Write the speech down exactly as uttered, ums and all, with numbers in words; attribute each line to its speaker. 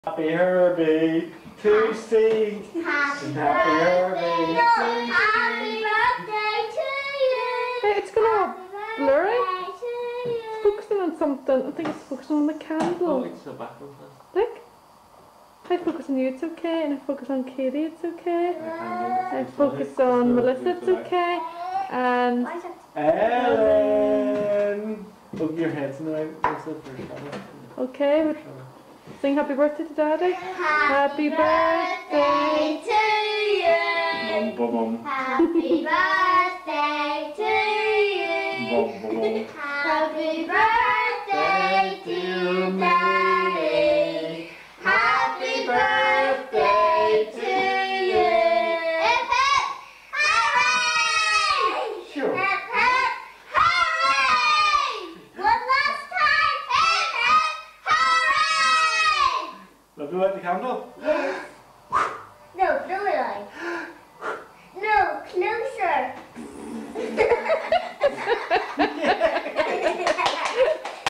Speaker 1: Happy Herbie to see.
Speaker 2: Happy,
Speaker 1: Happy Herbie.
Speaker 2: Happy, happy birthday to you.
Speaker 3: Hey, it's gonna blur it.
Speaker 2: Happy birthday to you.
Speaker 3: It's focusing on something. I think it's focusing on the candle.
Speaker 1: Oh, it's so backwards.
Speaker 3: Look. If I focus on you, it's okay. And if I focus on Katie, it's okay. I focus on Melissa, it's okay. And
Speaker 1: Ellen! Look, your head's in the way. What's the first one?
Speaker 3: okay, but sing happy birthday to Daddy.
Speaker 2: Happy birthday to you.
Speaker 1: Bum, bum, bum.
Speaker 2: Happy birthday to
Speaker 1: Bum,
Speaker 2: you.
Speaker 1: bum, bum.
Speaker 2: Happy birthday to Daddy. Happy birthday to you. Hip hip hooray!
Speaker 1: Sure.
Speaker 2: Hip hip hooray! One last time, hip hip hooray!
Speaker 1: Love you light the candle?
Speaker 2: Yes.